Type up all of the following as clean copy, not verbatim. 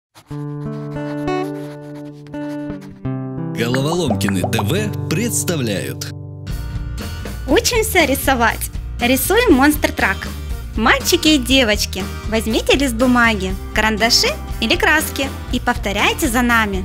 Головоломкины ТВ представляют. Учимся рисовать. Рисуем монстр-трак. Мальчики и девочки, возьмите лист бумаги, карандаши или краски и повторяйте за нами.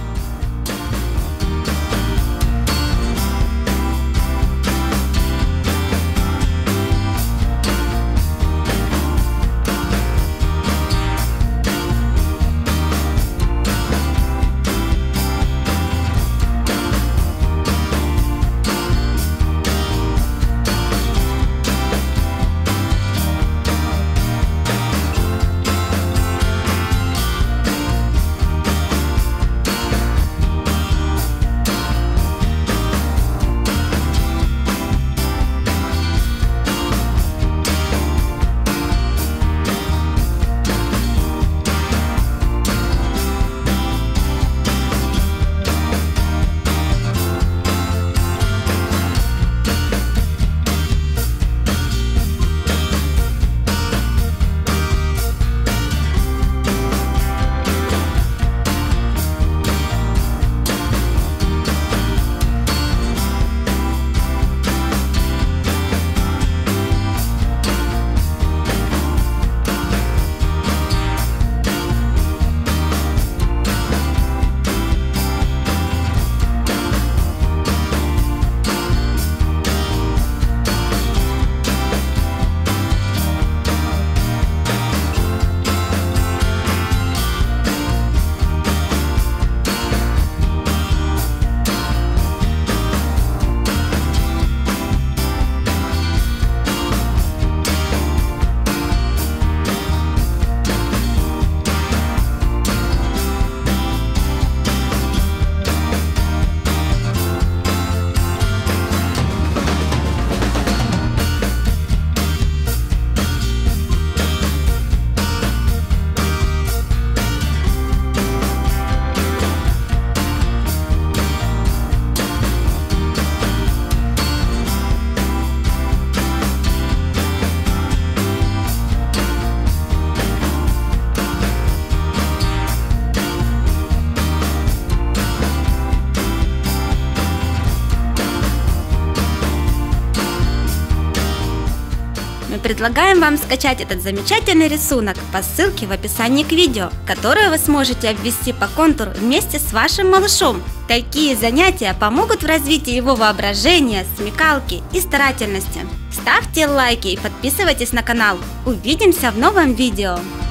Мы предлагаем вам скачать этот замечательный рисунок по ссылке в описании к видео, которое вы сможете обвести по контуру вместе с вашим малышом. Такие занятия помогут в развитии его воображения, смекалки и старательности. Ставьте лайки и подписывайтесь на канал. Увидимся в новом видео!